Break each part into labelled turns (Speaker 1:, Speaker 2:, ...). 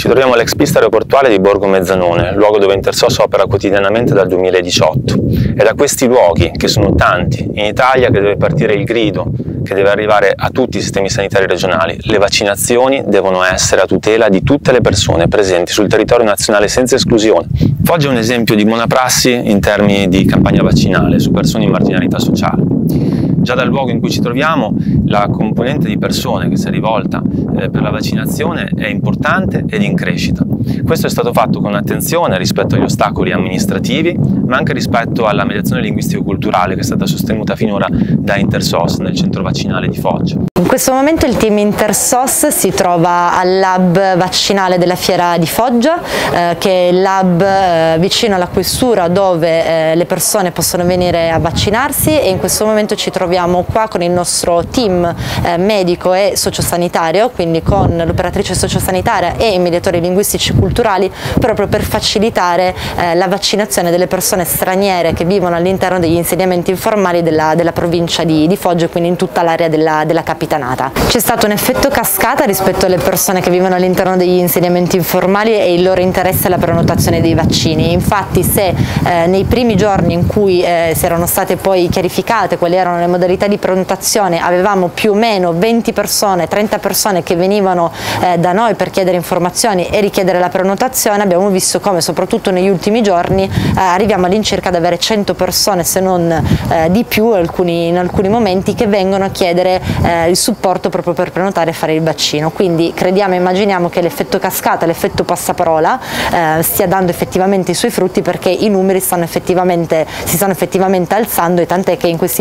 Speaker 1: Ci troviamo all'ex pista aeroportuale di Borgo Mezzanone, luogo dove Intersos opera quotidianamente dal 2018. È da questi luoghi, che sono tanti, in Italia che deve partire il grido, che deve arrivare a tutti i sistemi sanitari regionali. Le vaccinazioni devono essere a tutela di tutte le persone presenti sul territorio nazionale senza esclusione. Foggia è un esempio di buona prassi in termini di campagna vaccinale su persone in marginalità sociale. Già dal luogo in cui ci troviamo, la componente di persone che si è rivolta per la vaccinazione è importante ed in crescita. Questo è stato fatto con attenzione rispetto agli ostacoli amministrativi, ma anche rispetto alla mediazione linguistico-culturale che è stata sostenuta finora da Intersos nel centro vaccinale di Foggia.
Speaker 2: In questo momento il team Intersos si trova al lab vaccinale della Fiera di Foggia, che è il lab vicino alla questura dove le persone possono venire a vaccinarsi, e in questo momento ci troviamo qua con il nostro team medico e sociosanitario, quindi con l'operatrice sociosanitaria e i mediatori linguistici culturali, proprio per facilitare la vaccinazione delle persone straniere che vivono all'interno degli insediamenti informali della provincia di Foggia, quindi in tutta l'area della capitanata. C'è stato un effetto cascata rispetto alle persone che vivono all'interno degli insediamenti informali e il loro interesse alla prenotazione dei vaccini. Infatti, se nei primi giorni in cui si erano state poi chiarificate quali erano le modalità di prenotazione, avevamo più o meno 20 persone, 30 persone che venivano da noi per chiedere informazioni e richiedere la prenotazione, abbiamo visto come soprattutto negli ultimi giorni arriviamo all'incirca ad avere 100 persone, se non di più in alcuni momenti, che vengono a chiedere il supporto proprio per prenotare e fare il vaccino. Quindi crediamo e immaginiamo che l'effetto cascata, l'effetto passaparola stia dando effettivamente i suoi frutti, perché i numeri si stanno effettivamente alzando, e tant'è che in queste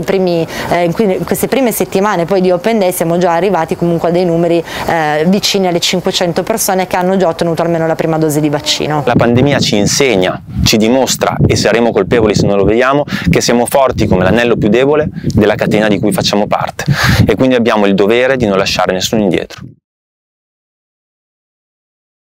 Speaker 2: prime settimane poi di Open Day siamo già arrivati comunque a dei numeri vicini alle 500 persone che hanno già ottenuto almeno la prima dose di vaccino.
Speaker 1: La pandemia ci insegna, ci dimostra, e saremo colpevoli se non lo vediamo, che siamo forti come l'anello più debole della catena di cui facciamo parte, e quindi abbiamo il dovere di non lasciare nessuno indietro.